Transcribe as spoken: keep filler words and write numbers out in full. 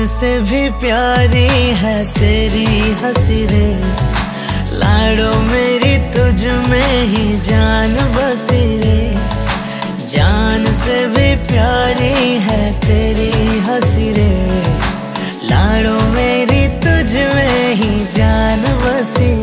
से भी प्यारी है तेरी हंसी रे, लाडो मेरी तुझ में ही जान बसी रे। जान से भी प्यारी है तेरी हंसी रे, लाडो मेरी तुझ में ही जान बसी